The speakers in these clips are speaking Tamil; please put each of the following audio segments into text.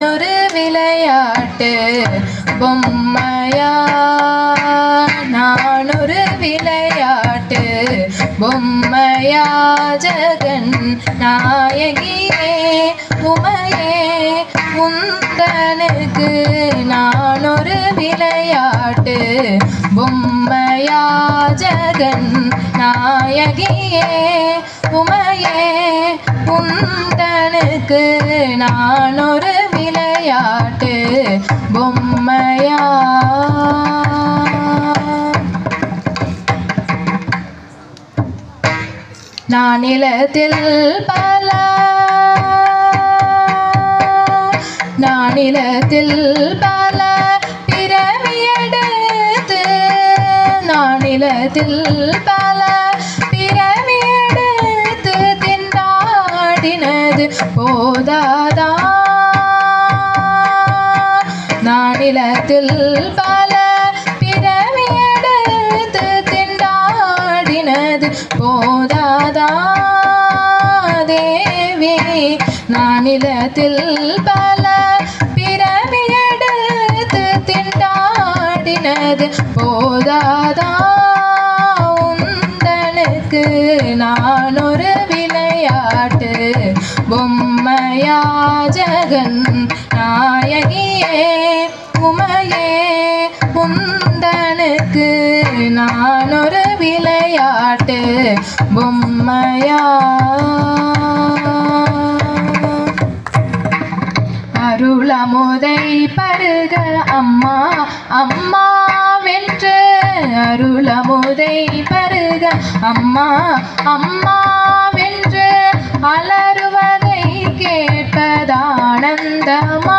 ஒரு விளையாட்டு பொம்மையா நான் ஒரு விளையாட்டு பொம்மையா ஜெகன் நாயகியே உமையே உந்தனுக்கு நான் ஒரு விளையாட்டு பொம்மையா ஜெகன் நாயகியே உமையே உந்தனுக்கு நான் ஒரு விளையாட்டு பொம்மையா நானிலத்தில் பல பிறவியெடுத்து நானிலத்தில் பல பிறவியெடுத்து திண்டாடினது போதாதா நானிலத்தில் பல பிறவியெடுத்து திண்டாடினது போதாதா தேவி நானிலத்தில் பல பிறவியெடுத்து திண்டாடினது போதாதா உந்தனுக்கு நான் ஒரு விளையாட்டு பொம்மையா ஜெகன் நாயகியே உமையே உந்தனுக்கு நான் ஒரு விளையாட்டு பொம்மையா அருளமுதை பருக அம்மா அம்மா வென்று அருளமுதை பருக அம்மா அம்மா வென்று அலறுவதை கேட்பதானந்தமா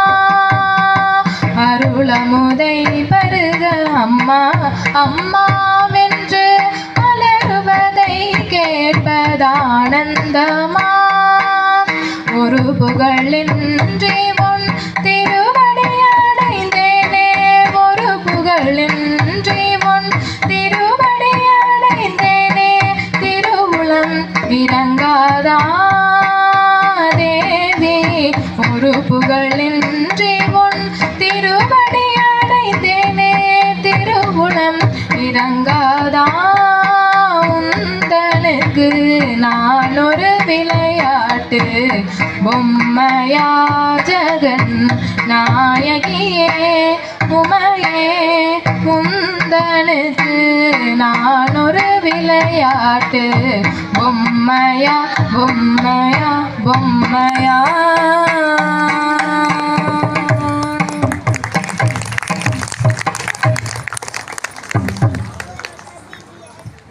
அருளமுதை பருக அம்மா அம்மா வென்று அலறுவதை கேட்பதானந்தமா ஒரு புகழின்றி உன் திருவடி அடைந்தேனே ஒரு புகழின்றி உன் திருவடி அடைந்தேனே திருவுளம் இறங்காதா தேவி ஒரு புகழின்றி உன் திருவடி அடைந்தேனே திருவுளம் இறங்காதா உந்தனுக்கு நான் ஒரு விளையாட்டு பொம்மையா ஜெகன் நாயகியே உமையே உந்தனுக்கு நான் ஒரு விளையாட்டு பொம்மையா பொம்மையா பொம்மையா